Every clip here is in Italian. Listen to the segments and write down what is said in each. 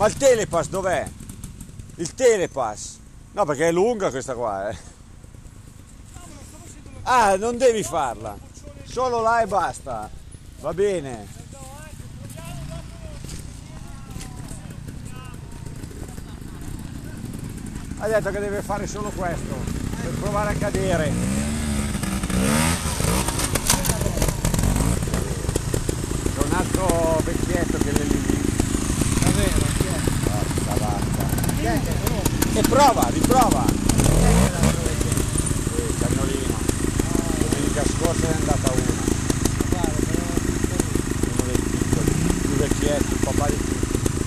Ma il telepass dov'è? Il telepass? No, perché è lunga questa qua, eh. Ah, non devi farla. Solo là e basta. Va bene. Ha detto che deve fare solo questo per provare a cadere. C'è un altro vecchietto che è lì. Davvero? Chi è? Porca vacca. Chi è? E prova, riprova. Cagnolino. Domenica scorsa è andata una. Uno dei piccoli, più vecchietti, il papà di tutti.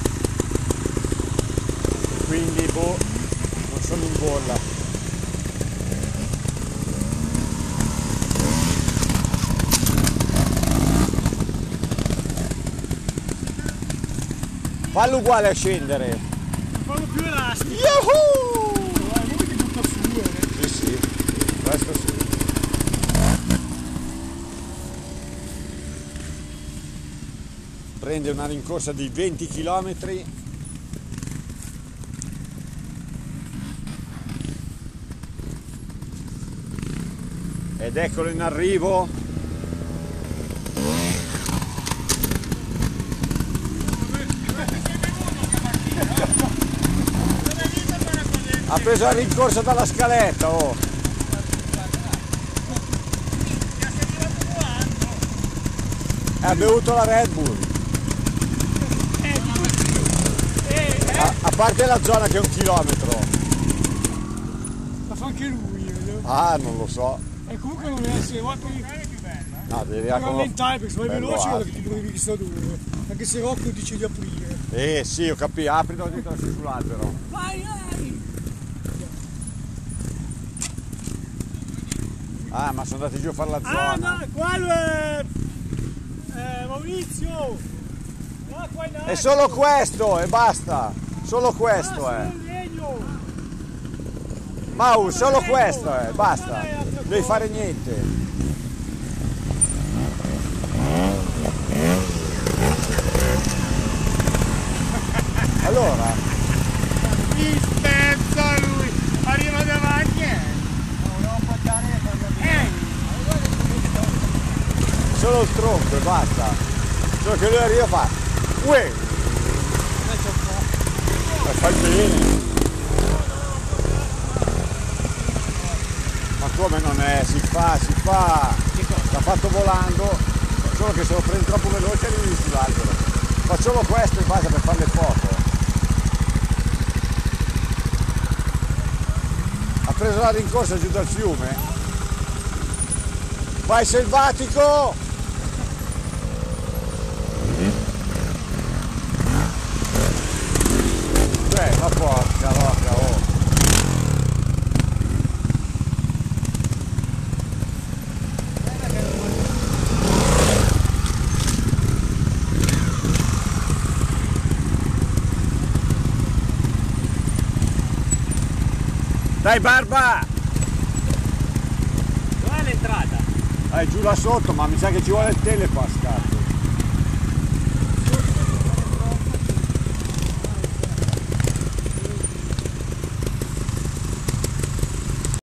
Quindi boh, non sono in bolla. Fallo uguale a scendere. Fallo più elastico. Yahoo! Lui ti butta su, Sì, sì, questo sì. Prende una rincorsa di 20 km. Ed eccolo in arrivo. Ha preso la rincorsa dalla scaletta, oh. Ha bevuto la Red Bull. A parte la zona che è 1 chilometro. La fa anche lui, vedo. Ah, non lo so. E comunque non deve essere più No, devi rallentare perché se vai bello veloce alto. che ti provi chissà dove. Anche se Rocco dice di aprire. Sì, ho capito, apri da dietro sull'albero. Vai, vai! Ah, ma sono andati giù a fare la zona. Ah no, quello è Maurizio! No, qua in alto. È solo questo e basta. Solo questo Ah, è. sul legno. Mau, solo questo è, basta. Non devi fare niente. Allora, In mezzo lui! Arriva davanti! solo il tronco e basta. Solo che lui arriva e fa. Uè! Ma fai bene. Ma come non è? Si fa, si fa. L'ha fatto volando, solo che se lo prendi troppo veloce arrivi sull'albero. Fa solo questo e basta per fare le foto. Ha preso la rincorsa giù dal fiume. Vai selvatico! Ma porca rocca, oh! Dai Barba! Dov'è l'entrata? Giù là sotto, ma mi sa che ci vuole il telepass, cazzo.